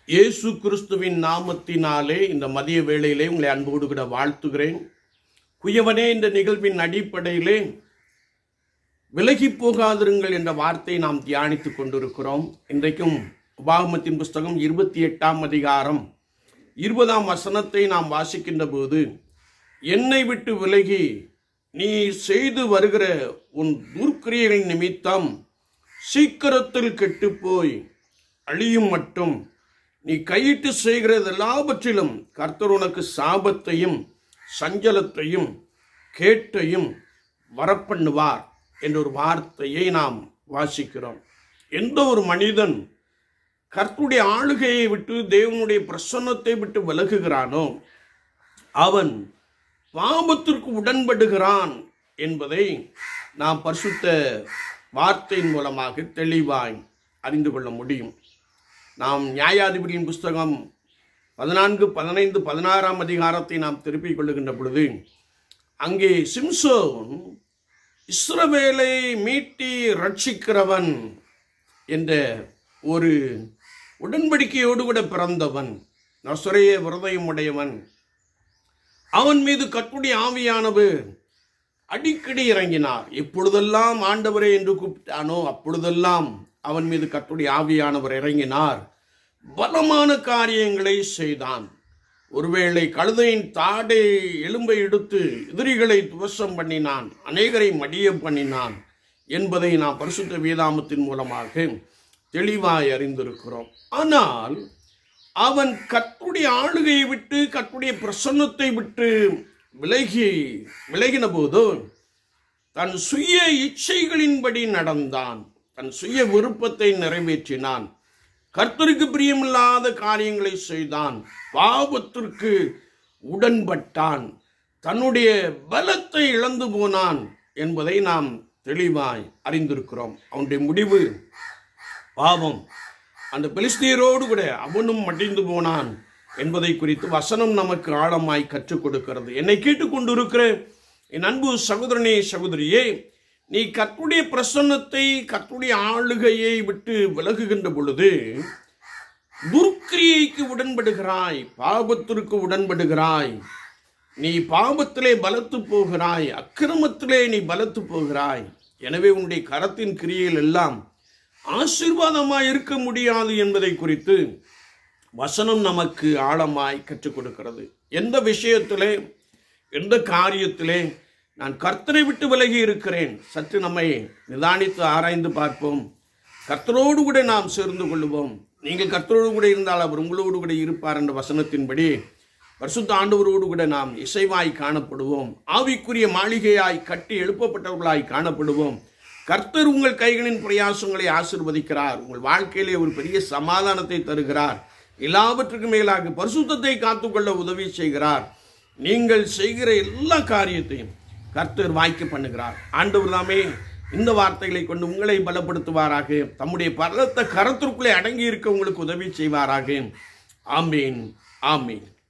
இயேசு கிறிஸ்துவின் நாமத்தினாலே இந்த மதிய வேளையிலே உங்களை அன்போடு கூட வாழ்த்துகிறேன். குயவனே, இந்த நிகழ்வின் அடிப்படையிலே விலகி போகாதிருங்கள் என்ற வார்த்தையை நாம் தியானித்துக் கொண்டிருக்கிறோம். இன்றைக்கும் உபாகமத்தின் புஸ்தகம் 28ஆம் அதிகாரம் 20ஆம் வசனத்தை நாம் வாசிக்கின்ற போது, என்னை விட்டு விலகி நீ செய்து வருகிற உன் துர்க்கிரியைகள் நிமித்தம் சீக்கிரத்தில் கெட்டுப்போய் அழியும் மட்டும் நீ கையிட்டு செய்கிறது எல்லாவற்றிலும் கர்த்தர் உனக்கு சாபத்தையும் சஞ்சலத்தையும் கேட்டையும் வரப்பண்ணுவார் என்ற ஒரு வார்த்தையை நாம் வாசிக்கிறோம். எந்த ஒரு மனிதன் கர்த்தருடைய ஆளுகையை விட்டு தேவனுடைய பிரசன்னத்தை விட்டு விலகுகிறானோ அவன் பாவத்திற்கு உடன்படுகிறான் என்பதை நாம் பரிசுத்த வார்த்தையின் மூலமாக தெளிவாய் அறிந்து கொள்ள முடியும். நாம் நியாயாதிபதியின் புஸ்தகம் 14, 15, 16ஆம் அதிகாரத்தை நாம் திருப்பிக் கொள்ளுகின்ற பொழுது, அங்கே சிம்சோன் இஸ்ரவேலை மீட்டி ரட்சிக்கிறவன் என்ற ஒரு உடன்படிக்கையோடு கூட பிறந்தவன், நசரேய விரதம் உடையவன். அவன் மீது கர்த்தருடைய ஆவியானவர் அடிக்கடி இறங்கினார். எப்பொழுதெல்லாம் ஆண்டவரே என்று கூப்பிட்டானோ அப்பொழுதெல்லாம் அவன் மீது கர்த்தருடைய ஆவியானவர் இறங்கினார். பலமான காரியங்களை செய்தான். ஒருவேளை கழுதையின் தாடை எலும்பை எடுத்து எதிரிகளை துவசம் பண்ணினான், அநேகரை மடியம் பண்ணினான் என்பதை நாம் பரிசுத்த வேதாமத்தின் மூலமாக தெளிவாய் அறிந்திருக்கிறோம். ஆனால் அவன் கர்த்தருடைய ஆளுகையை விட்டு கர்த்தருடைய பிரசன்னத்தை விட்டு விலகின போது தன் சுய இச்சைகளின்படி நடந்தான், தன் சுய விருப்பத்தை நிறைவேற்றினான், கர்த்தருக்கு பிரியமில்லாத காரியங்களை செய்தான், பாவத்திற்கு உடன்பட்டான், தன்னுடைய பலத்தை இழந்து போனான் என்பதை நாம் தெளிவாய் அறிந்திருக்கிறோம். அவனுடைய முடிவு பாவம். அந்த பெலிஸ்தியரோடு கூட அவனும் மடிந்து போனான் என்பதை குறித்து வசனம் நமக்கு ஆழமாய் கற்றுக் கொடுக்கிறது. என்னை கேட்டுக்கொண்டிருக்கிற என் அன்பு சகோதரனே, சகோதரியே, நீ கர்த்தருடைய பிரசன்னத்தை கர்த்தருடைய ஆளுகையை விட்டு விலகுகின்ற பொழுது துர்க்கிரியைக்கு உடன்படுகிறாய், பாவத்திற்கு உடன்படுகிறாய். நீ பாவத்திலே பலத்து போகிறாய், அக்கிரமத்திலே நீ பலத்து போகிறாய். எனவே உன்னுடைய கரத்தின் கிரியைகள் எல்லாம் ஆசீர்வாதமாய் இருக்க முடியாது என்பதை குறித்து வசனம் நமக்கு ஆழமாய் கற்றுக் கொடுக்கிறது. எந்த விஷயத்திலே, எந்த காரியத்திலே நான் கர்த்தரை விட்டு விலகி இருக்கிறேன், சற்று நம்மை நிதானித்து ஆராய்ந்து பார்ப்போம். கர்த்தரோடு கூட நாம் சேர்ந்து கொள்வோம். நீங்கள் கர்த்தரோடு கூட இருந்தால் அவர் உங்களோடு கூட இருப்பார் என்ற வசனத்தின்படி பரிசுத்த ஆண்டவரோடு கூட நாம் இசைவாய் காணப்படுவோம். ஆவிக்குரிய மாளிகையாய் கட்டி எழுப்பப்பட்டவர்களாய் காணப்படுவோம். கர்த்தர் உங்கள் கைகளின் பிரயாசங்களை ஆசீர்வதிக்கிறார். உங்கள் வாழ்க்கையிலே ஒரு பெரிய சமாதானத்தை தருகிறார். எல்லாவற்றுக்கும் மேலாக பரிசுத்தத்தை காத்துக்கொள்ள உதவி செய்கிறார். நீங்கள் செய்கிற எல்லா காரியத்தையும் கர்த்தர் வாய்க்க பண்ணுகிறார். ஆண்டவர் தாமே இந்த வார்த்தைகளை கொண்டு உங்களை பலப்படுத்துவாராக. தம்முடைய பலத்த கரத்திற்குள்ளே அடங்கி இருக்க உங்களுக்கு உதவி செய்வாராக. ஆமீன், ஆமீன்.